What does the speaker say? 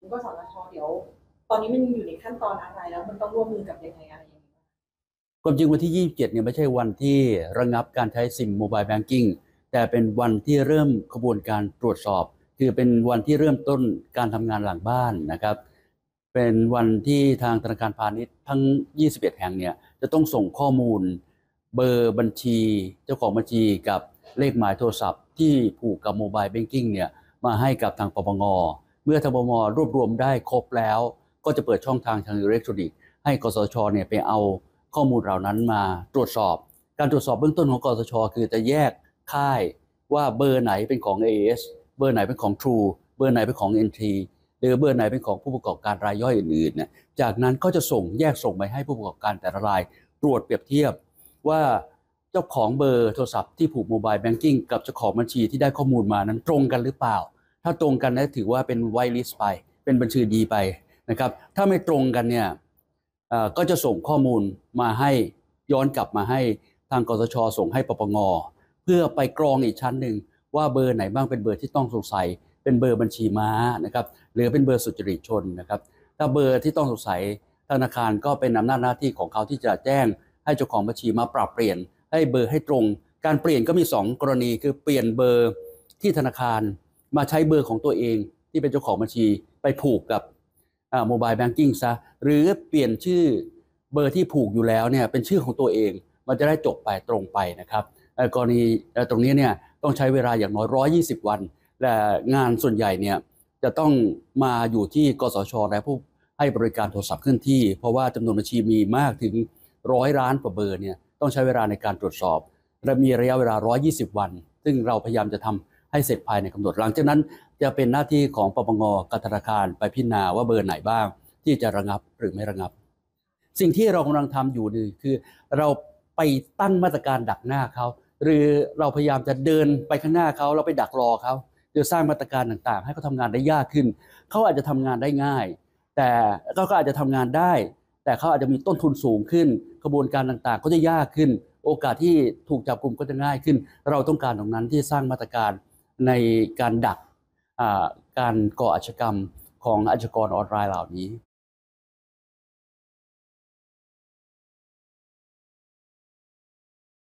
กสทช.เดี๋ยวตอนนี้มันอยู่ในขั้นตอนอะไรแล้วมันต้องร่วมมือกับยังไงอะไรอย่างเงี้ยความจริงวันที่27เนี่ยไม่ใช่วันที่ระงับการใช้ซิมโมบายแบงกิ้งแต่เป็นวันที่เริ่มกระบวนการตรวจสอบคือเป็นวันที่เริ่มต้นการทำงานหลังบ้านนะครับเป็นวันที่ทางธนาคารพาณิชย์ทั้ง21แห่งเนี่ยจะต้องส่งข้อมูลเบอร์บัญชีเจ้าของบัญชีกับเลขหมายโทรศัพท์ที่ผูกกับโมบายแบงกิ้งเนี่ยมาให้กับทางปปงเมื่อทางปปงรวบรวมได้ครบแล้วก็จะเปิดช่องทางอิเล็กทรอนิกส์ให้กสชเนี่ยไปเอาข้อมูลเหล่านั้นมาตรวจสอบการตรวจสอบเบื้องต้นของกสชคือจะแยกค่ายว่าเบอร์ไหนเป็นของ AIS เบอร์ไหนเป็นของ True เบอร์ไหนเป็นของ NT หรือเบอร์ไหนเป็นของผู้ประกอบการรายย่อยอื่นๆเนี่ยจากนั้นก็จะแยกส่งไปให้ผู้ประกอบการแต่ละรายตรวจเปรียบเทียบว่าเจ้าของเบอร์โทรศัพท์ที่ผูกโมบายแบงกิ้งกับเจ้าของบัญชีที่ได้ข้อมูลมานั้นตรงกันหรือเปล่าถ้าตรงกันนะถือว่าเป็นไวท์ลิสต์ไปเป็นบัญชีดีไปนะครับถ้าไม่ตรงกันเนี่ยก็จะส่งข้อมูลมาให้ย้อนกลับมาให้ทางกสชส่งให้ปปงเพื่อไปกรองอีกชั้นหนึ่งว่าเบอร์ไหนบ้างเป็นเบอร์ที่ต้องสงสัยเป็นเบอร์บัญชีม้านะครับหรือเป็นเบอร์สุจริตชนนะครับถ้าเบอร์ที่ต้องสงสัยธนาคารก็เป็นอำนาจหน้าที่ของเขาที่จะแจ้งให้เจ้าของบัญชีมาปรับเปลี่ยนให้เบอร์ให้ตรงการเปลี่ยนก็มี2กรณีคือเปลี่ยนเบอร์ที่ธนาคารมาใช้เบอร์ของตัวเองที่เป็นเจ้าของบัญชีไปผูกกับโมบายแบงกิ้งซะหรือเปลี่ยนชื่อเบอร์ที่ผูกอยู่แล้วเนี่ยเป็นชื่อของตัวเองมันจะได้จบไปตรงไปนะครับกรณีตรงนี้เนี่ยต้องใช้เวลาอย่างน้อย120วันและงานส่วนใหญ่เนี่ยจะต้องมาอยู่ที่กสชและผู้ให้บริการโทรศัพท์เคลื่อนที่เพราะว่าจำนวนบัญชีมีมากถึง100 ล้านกว่าเบอร์เนี่ยต้องใช้เวลาในการตรวจสอบและมีระยะเวลา120วันซึ่งเราพยายามจะทำให้เสร็จภายในกำหนดหลังจากนั้นจะเป็นหน้าที่ของปปงกับธนาคารไปพิจารณาว่าเบอร์ไหนบ้างที่จะระงับหรือไม่ระงับสิ่งที่เรากำลังทำอยู่นี่คือเราไปตั้งมาตรการดักหน้าเขาหรือเราพยายามจะเดินไปข้างหน้าเขาเราไปดักรอเขาหรือสร้างมาตรการต่างๆให้เขาทำงานได้ยากขึ้นเขาอาจจะทำงานได้ง่ายแต่เขาอาจจะทำงานได้แต่เขาอาจจะมีต้นทุนสูงขึ้นกระบวนการต่างๆก็จะยากขึ้นโอกาสที่ถูกจับกุมก็จะง่ายขึ้นเราต้องการตรงนั้นที่สร้างมาตรการในการดักการก่ออาชญากรรมของอาชญากรออนไลน์เหล่านี้